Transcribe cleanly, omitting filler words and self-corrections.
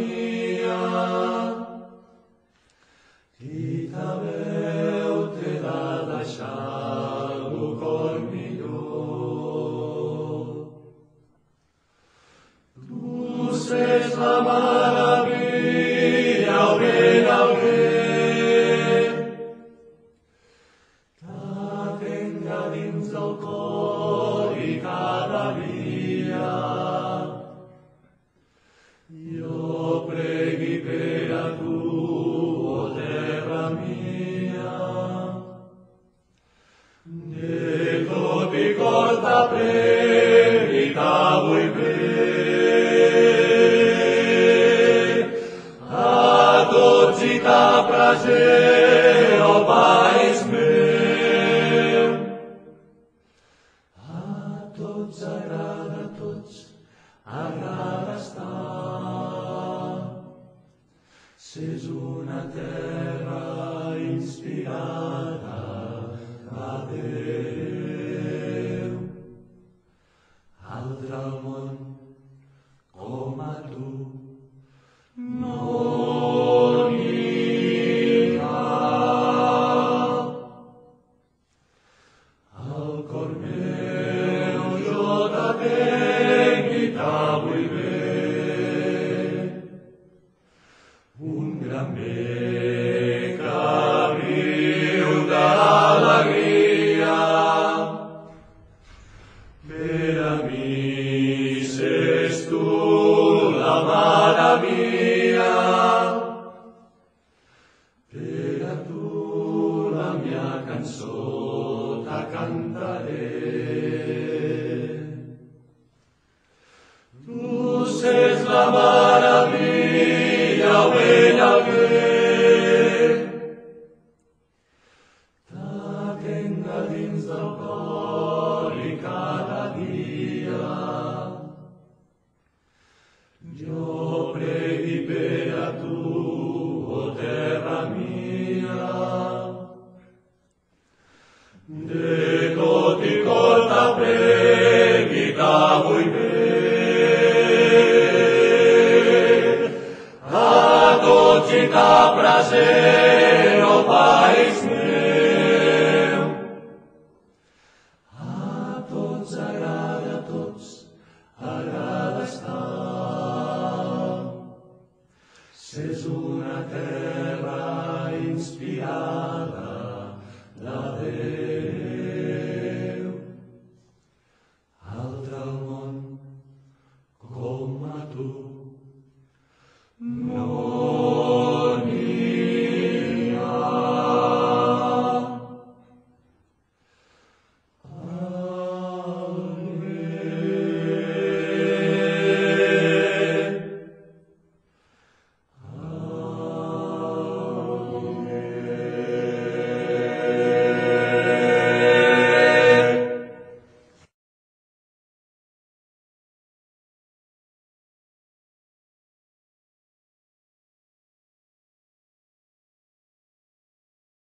mia, dita meu te da deixar lo cor millor. Tu ses la maravilla, el bé, que tenga dins del cor i cada dia. Jo pregui per a tu, o terra mia, de tot i cor t'apregui, t'avull bé. A tots i t'apragé, o país meu, a tots agrada, a tots agrada estar. S'és una terra inspirada a Déu. Altre al món com a tu no n'hi ha. Al cor meu jo t'atenc i t'avull bé, un gran bé que viu d'alegria. Per a mi ses tu la maravilla, per a tu la mia cançó te cantaré. Tu ses la maravilla, el bé, te tenga dins del cor i cada dia. Jo pregui per a tu, o terra mia, de tot i cor t'apregui, t'avull bé. A tots i t'apragé, o país meu, a tots agrada, a tots agrada estar. S'és una terra inspirada de Déu. Altre al món com a tu no